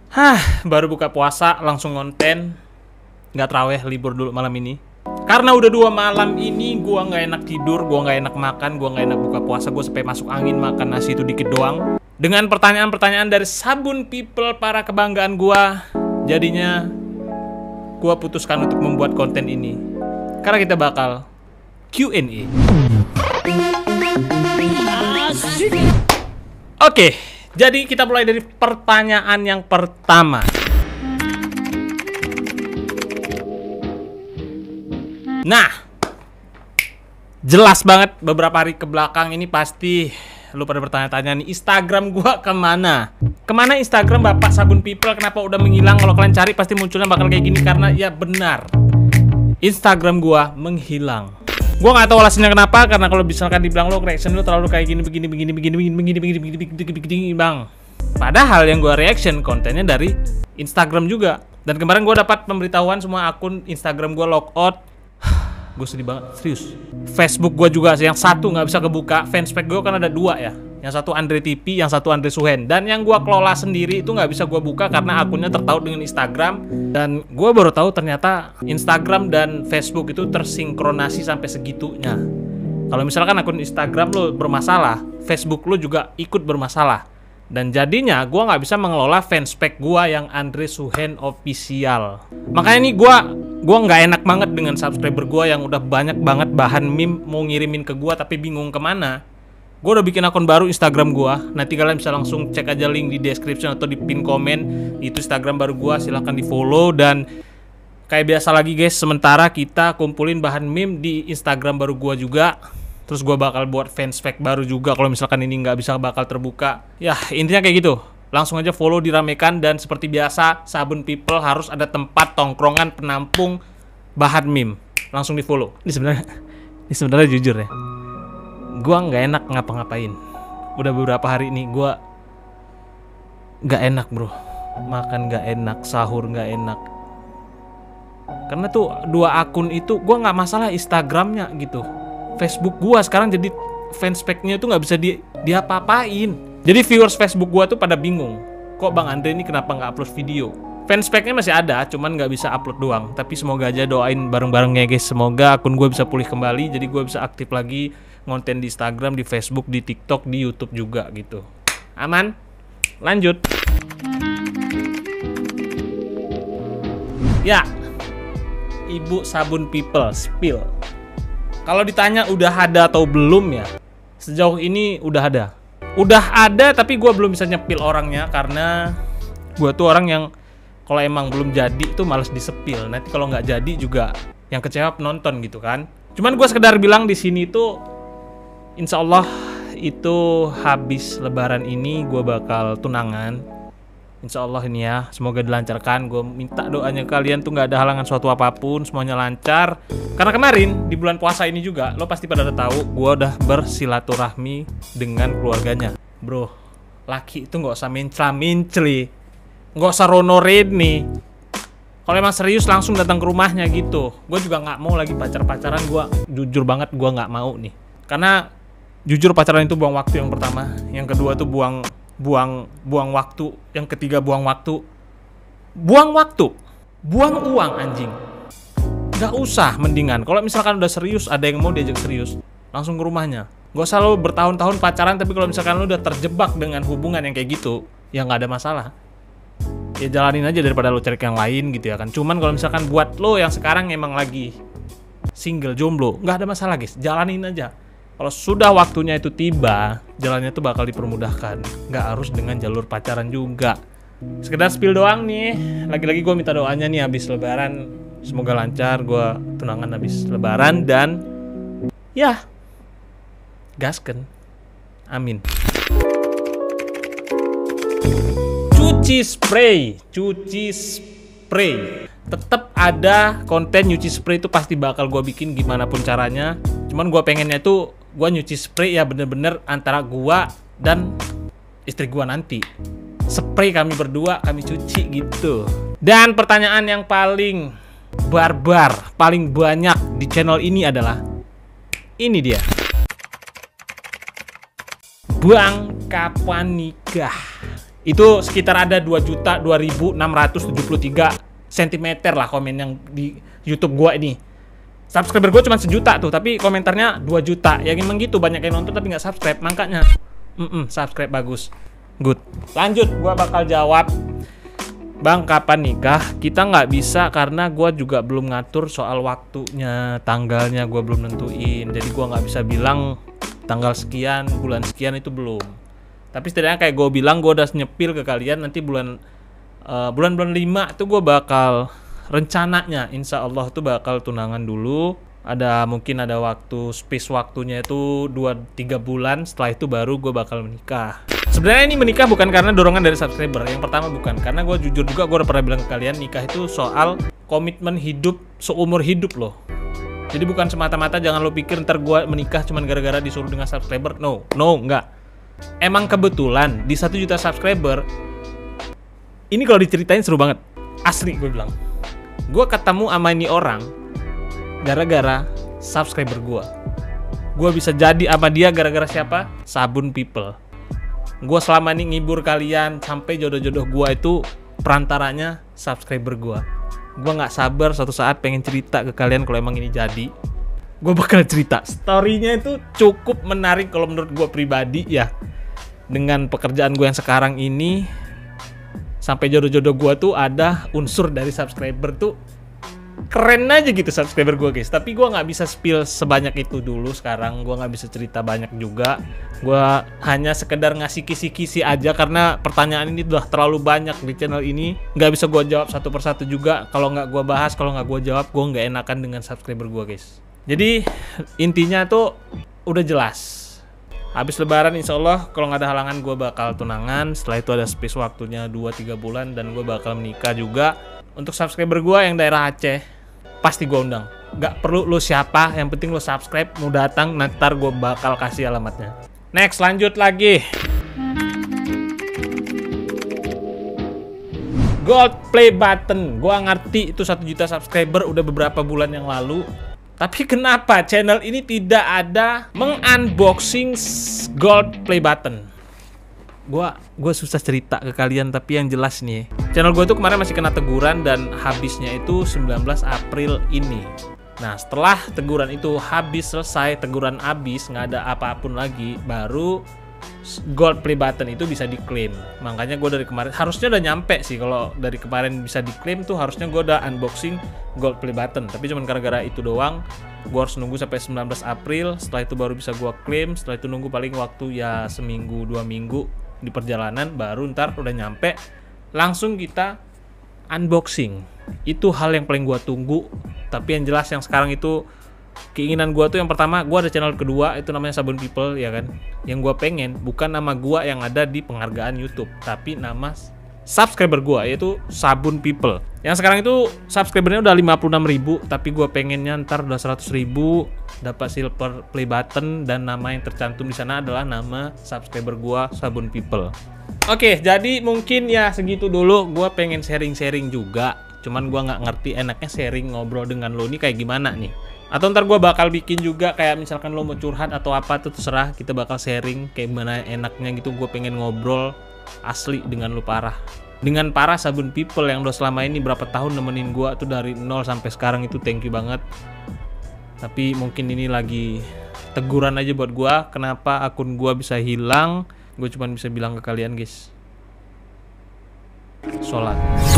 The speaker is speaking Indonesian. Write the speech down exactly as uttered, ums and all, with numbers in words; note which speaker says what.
Speaker 1: Hah, baru buka puasa langsung konten. Nggak terawih, libur dulu malam ini. Karena udah dua malam ini gua nggak enak tidur, gua nggak enak makan, gua nggak enak buka puasa, gua sampai masuk angin makan nasi itu dikit doang. Dengan pertanyaan-pertanyaan dari Sabun People, para kebanggaan gua, jadinya gua putuskan untuk membuat konten ini. Karena kita bakal Q and A. Oke, jadi kita mulai dari pertanyaan yang pertama. Nah, jelas banget beberapa hari ke belakang ini pasti lu pada bertanya-tanya nih, Instagram gua kemana? Kemana Instagram Bapak Sabun People? Kenapa udah menghilang? Kalau kalian cari pasti munculnya bakal kayak gini. Karena ya benar, Instagram gua menghilang. Gua nggak tahu alasannya kenapa. Karena kalau misalkan dibilang lo reaction lu terlalu kayak gini, begini, begini, begini, begini, begini, begini, begini, begini, begini, begini, bang. Padahal yang gua reaction kontennya dari Instagram juga. Dan kemarin gua dapat pemberitahuan semua akun Instagram gua logout. Gue sedih banget, serius. Facebook gue juga yang satu nggak bisa kebuka. Fanspage gue kan ada dua ya, yang satu Andre T V, yang satu Andre Suhen. Dan yang gue kelola sendiri itu nggak bisa gue buka karena akunnya tertaut dengan Instagram. Dan gue baru tahu ternyata Instagram dan Facebook itu tersinkronasi sampai segitunya. Kalau misalkan akun Instagram lo bermasalah, Facebook lo juga ikut bermasalah. Dan jadinya gue nggak bisa mengelola fanspage gue yang Andre Suhen Official. Makanya nih gue gue nggak enak banget dengan subscriber gue yang udah banyak banget bahan meme mau ngirimin ke gue tapi bingung kemana. Gue udah bikin akun baru Instagram gue. Nanti kalian bisa langsung cek aja link di description atau di pin komen. Itu Instagram baru gue, silahkan di follow. Dan kayak biasa lagi guys, sementara kita kumpulin bahan meme di Instagram baru gue juga. Terus gue bakal buat fanspage baru juga kalau misalkan ini nggak bisa bakal terbuka. Ya intinya kayak gitu. Langsung aja follow, diramekan. Dan seperti biasa, Sabun People harus ada tempat tongkrongan penampung bahan meme. Langsung di follow. Ini sebenarnya, ini sebenarnya jujur ya, gue nggak enak ngapa-ngapain. Udah beberapa hari ini gue nggak enak bro. Makan nggak enak, sahur nggak enak. Karena tuh dua akun itu gue nggak masalah Instagramnya gitu. Facebook gua sekarang jadi fanspage-nya tuh nggak bisa di diapa-apain. Jadi viewers Facebook gua tuh pada bingung, kok Bang Andre ini kenapa nggak upload video? Fanspage-nya masih ada, cuman nggak bisa upload doang. Tapi semoga aja doain bareng-bareng ya guys. Semoga akun gua bisa pulih kembali, jadi gua bisa aktif lagi ngonten di Instagram, di Facebook, di TikTok, di YouTube juga gitu. Aman? Lanjut. Ya, Ibu Sabun People spill. Kalau ditanya udah ada atau belum ya, sejauh ini udah ada. Udah ada tapi gue belum bisa nyepil orangnya. Karena gue tuh orang yang kalau emang belum jadi tuh males disepil. Nanti kalau nggak jadi juga yang kecewa penonton gitu kan. Cuman gue sekedar bilang di sini tuh, insya Allah itu habis lebaran ini gue bakal tunangan. Insya Allah ini ya, semoga dilancarkan. Gue minta doanya kalian tuh nggak ada halangan suatu apapun, semuanya lancar. Karena kemarin di bulan puasa ini juga, lo pasti pada tahu, gue udah bersilaturahmi dengan keluarganya. Bro, laki itu nggak usah mencela-menceli, nggak usah ronorin nih. Kalau emang serius langsung datang ke rumahnya gitu. Gue juga nggak mau lagi pacar-pacaran. Gue jujur banget gue nggak mau nih. Karena jujur pacaran itu buang waktu yang pertama, yang kedua tuh buang buang buang waktu, yang ketiga buang waktu, buang waktu, buang uang anjing. Gak usah, mendingan kalau misalkan udah serius, ada yang mau diajak serius, langsung ke rumahnya. Gak usah lo bertahun-tahun pacaran, tapi kalau misalkan lo udah terjebak dengan hubungan yang kayak gitu, ya nggak ada masalah. Ya jalanin aja daripada lo cari yang lain gitu ya kan. Cuman kalau misalkan buat lo yang sekarang emang lagi single, jomblo, nggak ada masalah guys, jalanin aja. Kalau sudah waktunya itu tiba, jalannya tuh bakal dipermudahkan. Nggak harus dengan jalur pacaran juga. Sekedar spill doang nih. Lagi-lagi gue minta doanya nih habis lebaran. Semoga lancar, gue tunangan habis lebaran. Dan ya, gasken. Amin. Cuci spray. Cuci spray. Tetap ada konten nyuci spray itu pasti bakal gue bikin gimana pun caranya. Cuman gue pengennya tuh gue nyuci spray ya bener-bener antara gue dan istri gue nanti. Spray kami berdua, kami cuci gitu. Dan pertanyaan yang paling barbar, paling banyak di channel ini adalah ini dia. Bang, kapan nikah? Itu sekitar ada dua juta dua ribu enam ratus tujuh puluh tiga sentimeter lah komen yang di YouTube gua ini. Subscriber gua cuma sejuta tuh, tapi komentarnya dua juta. Ya emang gitu, banyak yang nonton tapi nggak subscribe, makanya mm -mm, subscribe bagus. Good. Lanjut, gua bakal jawab. Bang, kapan nikah? Kita nggak bisa karena gua juga belum ngatur soal waktunya, tanggalnya gua belum nentuin. Jadi gua nggak bisa bilang tanggal sekian, bulan sekian, itu belum. Tapi setidaknya kayak gue bilang, gue udah nyepil ke kalian nanti bulan uh, bulan-bulan lima tuh gue bakal rencananya insya Allah tuh bakal tunangan dulu. Ada mungkin ada waktu space waktunya itu dua tiga bulan, setelah itu baru gue bakal menikah. Sebenarnya ini menikah bukan karena dorongan dari subscriber. Yang pertama bukan, karena gue jujur juga gue udah pernah bilang ke kalian, nikah itu soal komitmen hidup seumur hidup loh. Jadi bukan semata-mata jangan lo pikir ntar gue menikah cuman gara-gara disuruh dengan subscriber. No, no, enggak. Emang kebetulan di satu juta subscriber ini kalau diceritain seru banget. Asli gue bilang. Gue ketemu sama ini orang gara-gara subscriber gue. Gue bisa jadi sama dia gara-gara siapa? Sabun People. Gue selama ini ngibur kalian sampai jodoh-jodoh gue itu perantaranya subscriber gue. Gue gak sabar suatu saat pengen cerita ke kalian kalau emang ini jadi. Gue bakal cerita. Story-nya itu cukup menarik kalau menurut gue pribadi ya. Dengan pekerjaan gue yang sekarang ini, sampai jodoh-jodoh gue tuh ada unsur dari subscriber tuh. Keren aja gitu subscriber gue guys. Tapi gue gak bisa spill sebanyak itu dulu sekarang. Gue gak bisa cerita banyak juga. Gue hanya sekedar ngasih kisi-kisi aja karena pertanyaan ini udah terlalu banyak di channel ini. Gak bisa gue jawab satu persatu juga. Kalau gak gue bahas, kalau gak gue jawab, gue gak enakan dengan subscriber gue guys. Jadi intinya tuh udah jelas. Habis lebaran insya Allah kalau nggak ada halangan gue bakal tunangan. Setelah itu ada space waktunya dua tiga bulan dan gue bakal menikah juga. Untuk subscriber gue yang daerah Aceh pasti gue undang. Gak perlu lo siapa, yang penting lo subscribe, mau datang, ntar gue bakal kasih alamatnya. Next, lanjut lagi. Gold play button. Gue ngerti itu satu juta subscriber udah beberapa bulan yang lalu. Tapi kenapa channel ini tidak ada mengunboxing gold play button? Gua gua susah cerita ke kalian, tapi yang jelas nih, channel gue tuh kemarin masih kena teguran dan habisnya itu sembilan belas April ini. Nah, setelah teguran itu habis, selesai, teguran habis, nggak ada apapun lagi, baru gold play button itu bisa diklaim. Makanya gue dari kemarin harusnya udah nyampe sih. Kalau dari kemarin bisa diklaim tuh harusnya gue udah unboxing gold play button. Tapi cuman gara-gara itu doang, gue harus nunggu sampai sembilan belas April. Setelah itu baru bisa gue klaim. Setelah itu nunggu paling waktu ya seminggu dua minggu di perjalanan, baru ntar udah nyampe langsung kita unboxing. Itu hal yang paling gue tunggu. Tapi yang jelas yang sekarang itu keinginan gue tuh yang pertama, gue ada channel kedua itu namanya Sabun People ya kan. Yang gue pengen bukan nama gue yang ada di penghargaan YouTube, tapi nama subscriber gue yaitu Sabun People. Yang sekarang itu subscribernya udah lima puluh enam ribu, tapi gue pengennya ntar udah seratus ribu, dapat silver play button, dan nama yang tercantum di sana adalah nama subscriber gue Sabun People. Oke, jadi mungkin ya segitu dulu. Gue pengen sharing-sharing juga. Cuman gue nggak ngerti enaknya sharing ngobrol dengan lo nih kayak gimana nih. Atau ntar gue bakal bikin juga kayak misalkan lo mau curhat atau apa tuh terserah. Kita bakal sharing kayak gimana enaknya gitu. Gue pengen ngobrol asli dengan lo parah. Dengan para Sabun People yang udah selama ini berapa tahun nemenin gue tuh dari nol sampai sekarang, itu thank you banget. Tapi mungkin ini lagi teguran aja buat gue. Kenapa akun gue bisa hilang. Gue cuma bisa bilang ke kalian guys, sholat.